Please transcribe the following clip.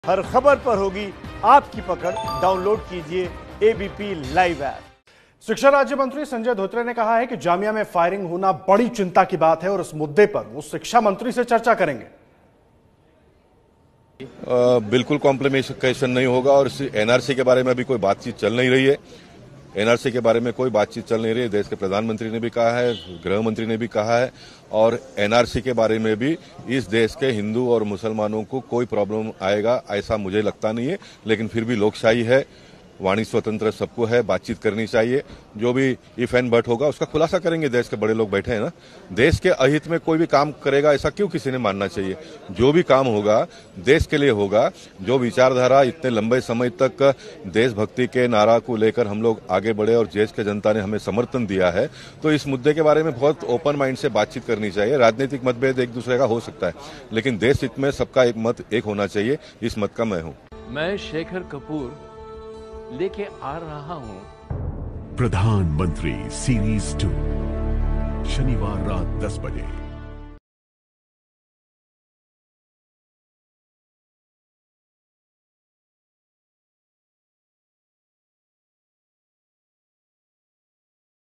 हर खबर पर होगी आपकी पकड़। डाउनलोड कीजिए ABP लाइव ऐप। शिक्षा राज्य मंत्री संजय धोत्रे ने कहा है कि जामिया में फायरिंग होना बड़ी चिंता की बात है और इस मुद्दे पर वो शिक्षा मंत्री से चर्चा करेंगे। बिल्कुल कॉम्प्लिमेंटेशन नहीं होगा और NRC के बारे में अभी कोई बातचीत चल नहीं रही है। NRC के बारे में कोई बातचीत चल नहीं रही है। देश के प्रधानमंत्री ने भी कहा है, गृह मंत्री ने भी कहा है और NRC के बारे में भी इस देश के हिंदू और मुसलमानों को कोई प्रॉब्लम आएगा ऐसा मुझे लगता नहीं है। लेकिन फिर भी लोकशाही है, वाणी स्वतंत्र सबको है, बातचीत करनी चाहिए। जो भी इफ एंड बट होगा उसका खुलासा करेंगे। देश के बड़े लोग बैठे हैं ना, देश के अहित में कोई भी काम करेगा ऐसा क्यों किसी ने मानना चाहिए। जो भी काम होगा देश के लिए होगा। जो विचारधारा इतने लंबे समय तक देशभक्ति के नारा को लेकर हम लोग आगे बढ़े और देश के जनता ने हमें समर्थन दिया है, तो इस मुद्दे के बारे में बहुत ओपन माइंड से बातचीत करनी चाहिए। राजनीतिक मतभेद एक दूसरे का हो सकता है, लेकिन देश हित में सबका एक मत एक होना चाहिए। इस मत का मैं हूं। मैं शेखर कपूर लेके आ रहा हूं प्रधानमंत्री सीरीज 2 शनिवार रात 10 बजे।